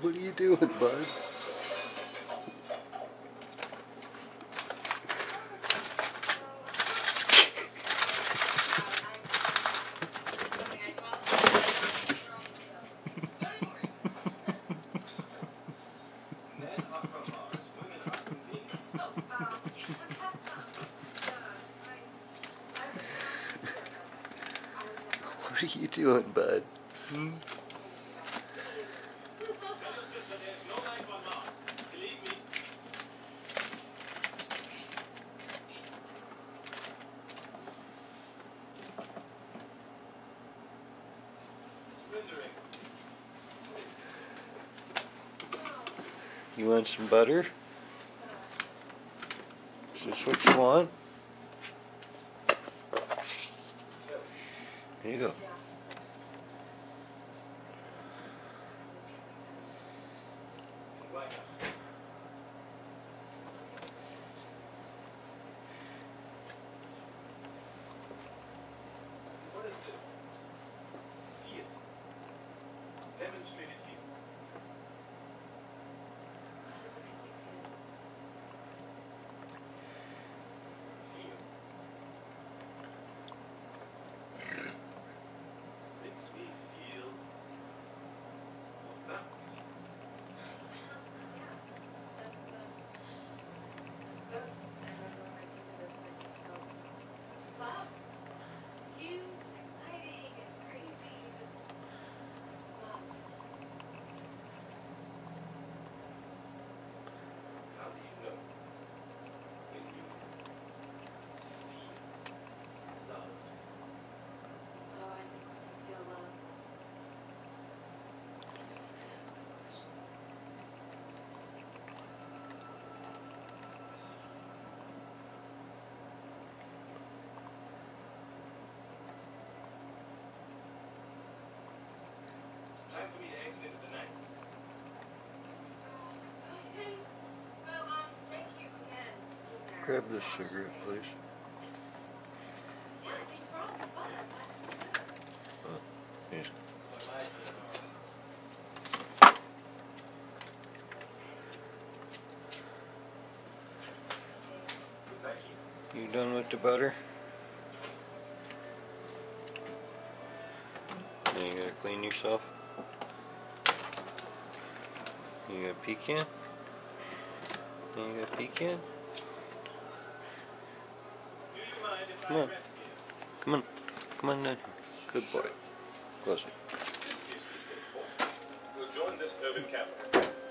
What are you doing, bud? What are you doing, bud? Hmm? You want some butter? Is this what you want? Here you go. What is the feel? Demonstrate it here. How does it make you feel? Feel. Makes me feel of balance. Yeah, that's good. I remember when I came to this, I just felt loud, huge, exciting, and crazy. Just love. How do you know when you feel love? Oh, I think when you feel love. Can I ask that question? Yes. Time for me to exit into the night. Okay. Well, thank you again. Grab this cigarette, please. Yeah, thanks for all the fun. Yes. Thank you. You done with the butter? Now you gotta clean yourself. You got a pecan? Now you got a pecan? Do you mind if Come I on. rest here? Come on. Come on down here. Good boy. Close it. This gives me safe home. We'll join this urban camp.